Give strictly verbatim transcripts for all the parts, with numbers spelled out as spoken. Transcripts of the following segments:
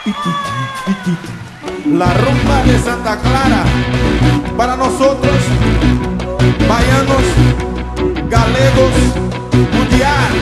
La rumba de Santa Clara para nosotros, baianos, galegos, mundial.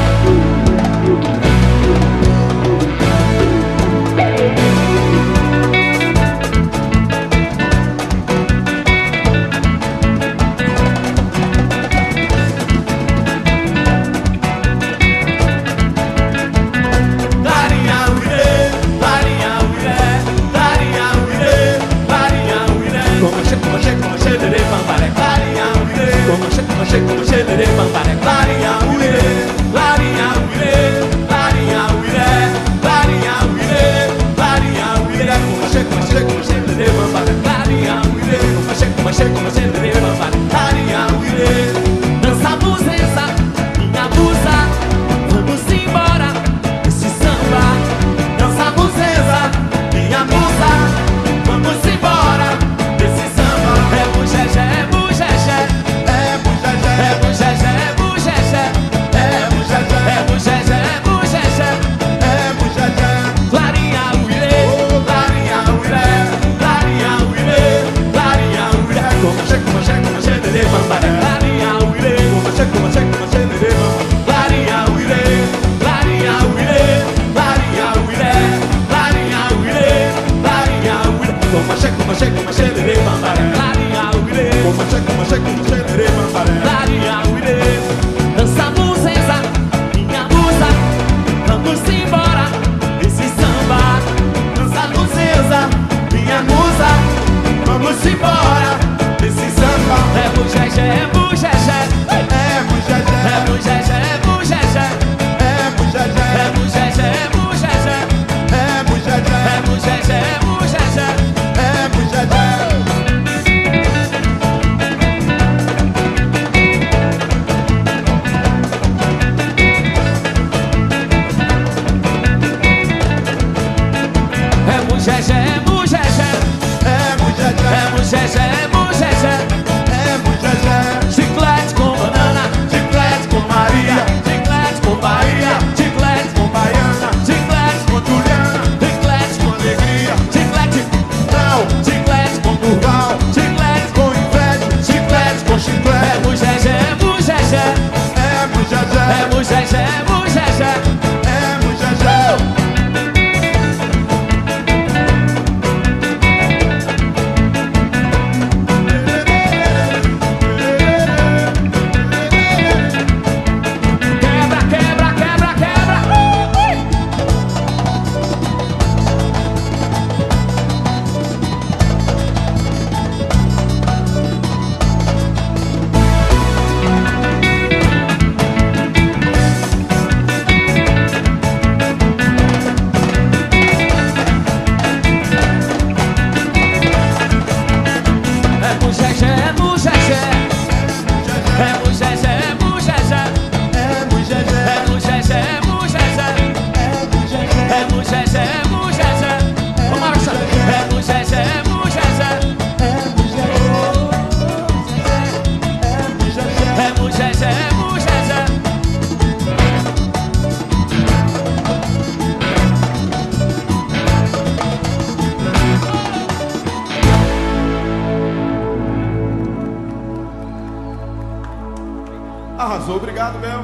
Arrasou, obrigado, Bel.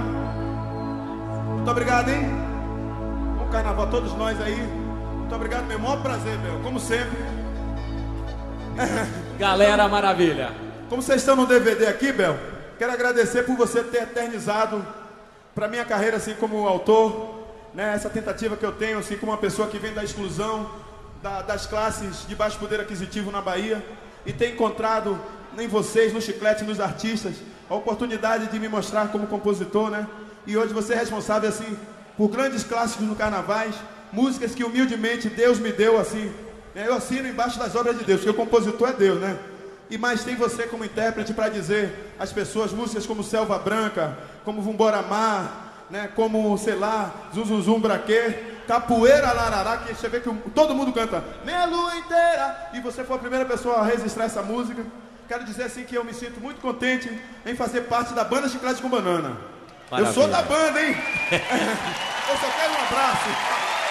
Muito obrigado, hein? Bom carnaval a todos nós aí. Muito obrigado, meu maior prazer, Bel, como sempre. Galera, maravilha. Como vocês estão no D V D aqui, Bel, quero agradecer por você ter eternizado para minha carreira assim como autor, né? Essa tentativa que eu tenho assim como uma pessoa que vem da exclusão da, das classes de baixo poder aquisitivo na Bahia e ter encontrado em vocês, no Chiclete, nos artistas, a oportunidade de me mostrar como compositor, né? E hoje você é responsável, assim, por grandes clássicos no carnavais, músicas que humildemente Deus me deu, assim, né? Eu assino embaixo das obras de Deus, porque o compositor é Deus, né? E mais tem você como intérprete para dizer às pessoas músicas como Selva Branca, como Vambora Mar, né? Como, sei lá, Zum Zum Zum Braquê, Capoeira Larará, que você vê que todo mundo canta Meia Lua Inteira, e você foi a primeira pessoa a registrar essa música. Quero dizer assim que eu me sinto muito contente em fazer parte da banda Chiclete com Banana. Maravilha. Eu sou da banda, hein? Eu só quero um abraço.